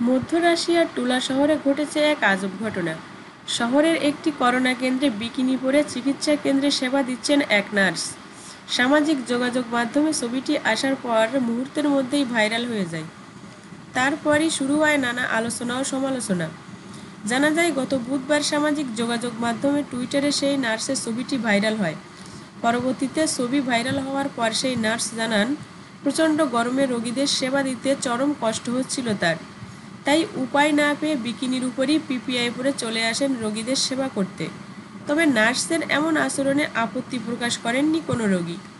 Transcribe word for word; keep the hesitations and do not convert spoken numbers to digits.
মধ্য রাশিয়ার টুলা শহরে ঘটেছে এক আজব ঘটনা। শহরের একটি করোনা কেন্দ্রে বিকিনি পরে চিকিৎসা কেন্দ্রে সেবা দিচ্ছেন এক নার্স। সামাজিক যোগাযোগ মাধ্যমে ছবিটি আসার পর মুহূর্তের মধ্যেই ভাইরাল হয়ে যায়। তারপরই শুরু হয় নানা আলোচনা ও সমালোচনা। জানা যায়, গত বুধবার সামাজিক যোগাযোগ মাধ্যমে টুইটারে সেই নার্সের ছবিটি ভাইরাল হয়। পরবর্তীতে ছবি ভাইরাল হওয়ার পর সেই নার্স জানান, প্রচণ্ড গরমে রোগীদের সেবা দিতে চরম কষ্ট হচ্ছিল তার। তাই উপায় না পেয়ে বিকিনির উপরই পিপিআই পরে চলে আসেন রোগীদের সেবা করতে। তবে নার্সের এমন আচরণে আপত্তি প্রকাশ করেননি কোনো রোগী।